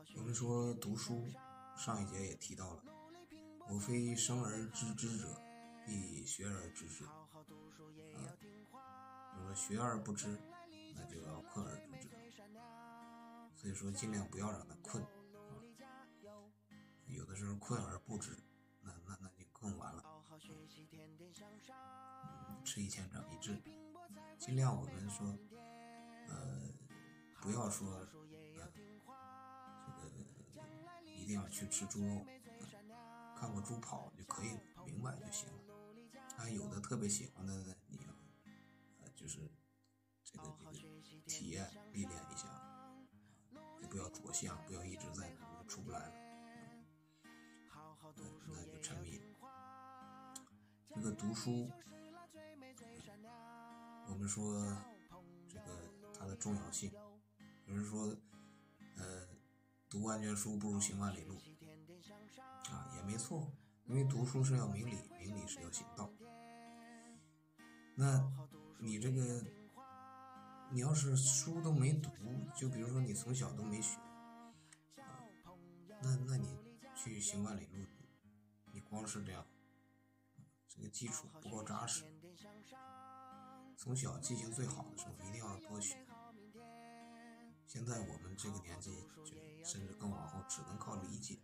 我们说读书，上一节也提到了，我非生而知之者，必学而知之。如果学而不知，那就要困而知之。所以说尽量不要让它困有的时候困而不知，那就更完了。吃一堑长一智，尽量我们说不要说一定要去吃猪肉，看过猪跑就可以了，明白就行了。有的特别喜欢的呢，你要就是这个体验历练一下，就不要着相，不要一直在那出不来了，那就沉迷了。这个读书，我们说这个它的重要性，有人说读万卷书不如行万里路也没错，因为读书是要明理，明理是要行道。那你这个你要是书都没读，就比如说你从小都没学那你去行万里路，你光是这样，这个基础不够扎实。从小记性最好的时候一定要多学。现在我们这个年纪就甚至更往后只能靠理解。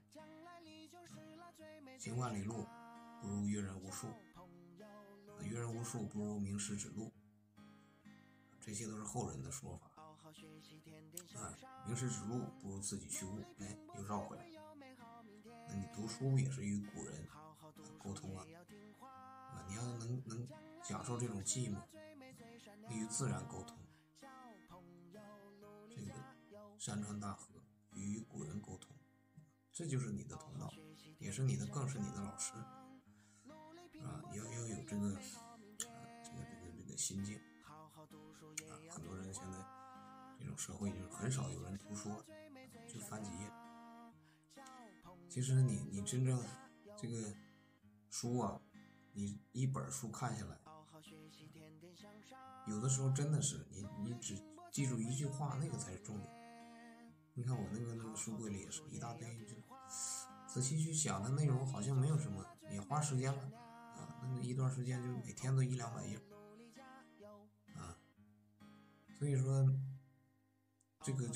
行万里路不如阅人无数，阅人无数不如名师指路，这些都是后人的说法。名师指路不如自己去悟，又绕回来。那你读书也是与古人沟通你要能享受这种寂寞，与自然沟通，这个山川大河与古人沟通，这就是你的同道，也是你的，更是你的老师要有这个心境很多人现在这种社会就是很少有人读书就翻几页。其实你真正这个书你一本书看下来，有的时候真的是你只记住一句话，那个才是重点。你看我那个书柜里也是一大堆，就仔细去想的内容好像没有什么，也花时间了那一段时间就每天都100-200页所以说这个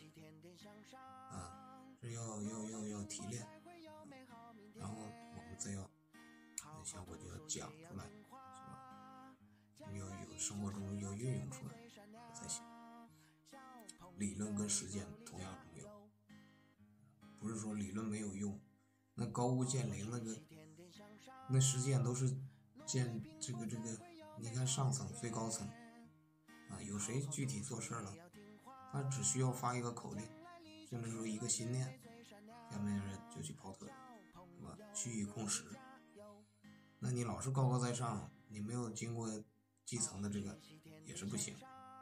这要提炼，然后我们再要像我就要讲出来，是吧？要有生活中要运用出来才行。理论跟实践同样重要，不是说理论没有用，那高屋建瓴那实践都是建这个，你看上层最高层有谁具体做事了？他只需要发一个口令，甚至说一个心念，下面人就去跑腿，是吧？虚以控实。那你老是高高在上，你没有经过基层的这个也是不行。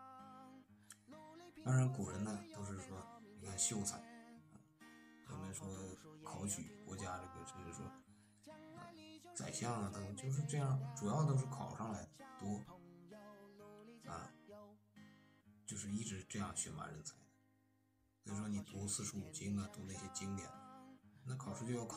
当然古人呢都是说，你看秀才我们说考取国家这个，甚至说宰相等就是这样，主要都是考上来的多就是一直这样选拔人才的。所以说你读四书五经读那些经典，那考试就要考，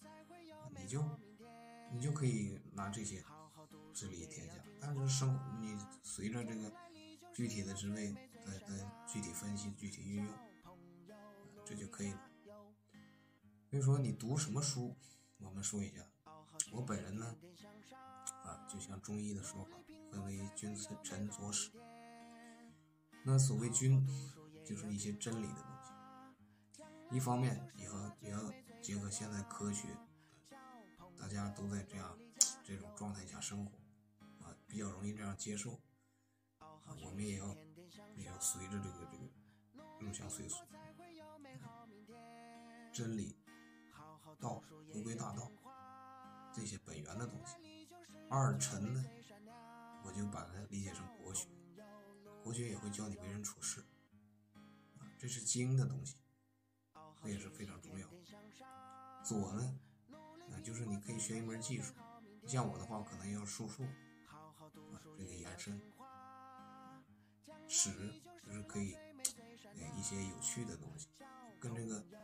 你就可以拿这些治理天下。但是你随着这个具体的职位的具体分析、具体运用这就可以了。所以说你读什么书，我们说一下。我本人呢就像中医的说法，分为君臣佐使。那所谓君，就是一些真理的东西。一方面也要结合现在科学，大家都在这种状态下生活比较容易这样接受我们也要随着这个入乡随俗，真理、道、回归大道这些本源的东西。二臣呢，我就把它理解成国学，国学也会教你为人处事这是经的东西，这也是非常重要。左呢就是你可以学一门技术，像我的话可能要术数这个延伸。使就是可以一些有趣的东西，跟这个